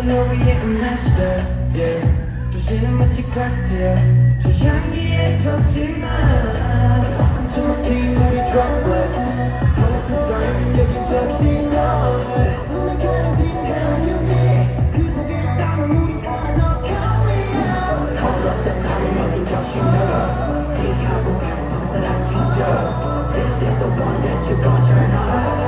너 위에 I'm master yeah. 도시는 마치 칵테일 저 향기에 속지마 훔쳐먹지 우리 droplets Collect the sign 여긴 적신 너 숨을 가려진 hell UV 그 속에 땀은 우리 사라져 Call up the siren 여긴 적신 너 픽하고 픽하고 사라지죠 This is the one that you gon' turn on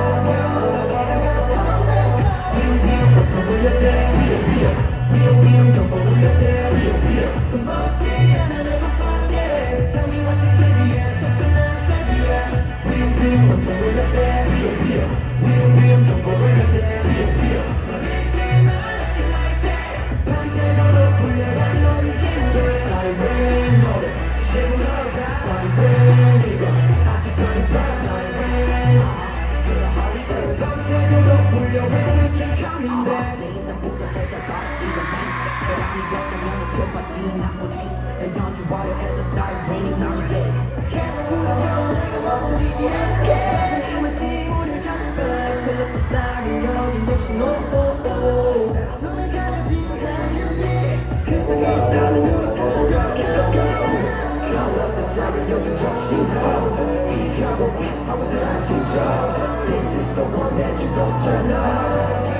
위험 경보 울려대 겁먹지 않아 never forget Tell me what's the serious 접근한 세비야 위험 엄청 울려대 위험 경보 울려대 널 잊지 말았게 like that 밤새도록 불려간 너를 친구 Siren 노래 채우러가 Siren 이거 아직 거리봐 Siren 그런 holiday 밤새도록 불려간 we keep coming back 내 인생부터 해져가라 사랑이 없다면 표받지 나오지 내 연주하려 해줘 사이렌이 무시해 계속 불러줘 내가 멈춰지지 않게 숨을 우릴 잡아 Collect the siren 여긴 대신 오오오 숨을 가려진 UV 그 속에 있다면 우리 사라져 Let's go Call up the siren 여긴 적신호 픽하고 픽하고 사라지죠 This is the one that you gon' turn on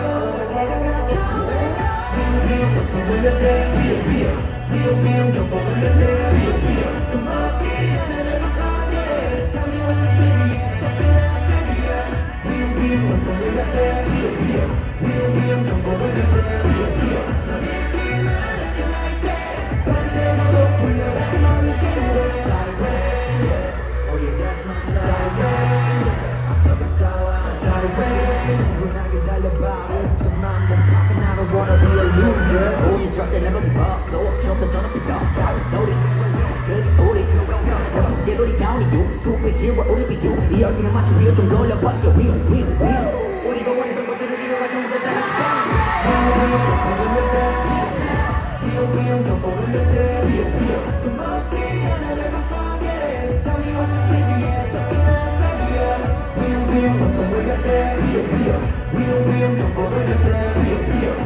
위험 울려대 위험 경보 울려대 겁먹지 않아 never forget Tell me what's the serious 접근한 세비야 위험 울려대 위험 경보 울려대 널 잊지 말았게 like that 밤새도록 불려간 너를 친구 Siren Oh yeah that's my Siren I'm so star Siren 친근하게 달려봐 지금 맘대로 poppin' I don't wanna be a loser 우린 절대 never give up blow up 좀 더 더 높이 더 Siren 소리 그게 우리 얘들이 가오니 you superhero 우리 비유 이 열기는 마치 위로 좀 돌려 퍼지게 위로 우리가 원했던 것들을 이뤄가 전부 다 다시 위험 경보 울려대 겁먹지 않아 never forget Tell me what's the serious 접근한 세비야 위험 엄청 울려대 위험 경보 울려대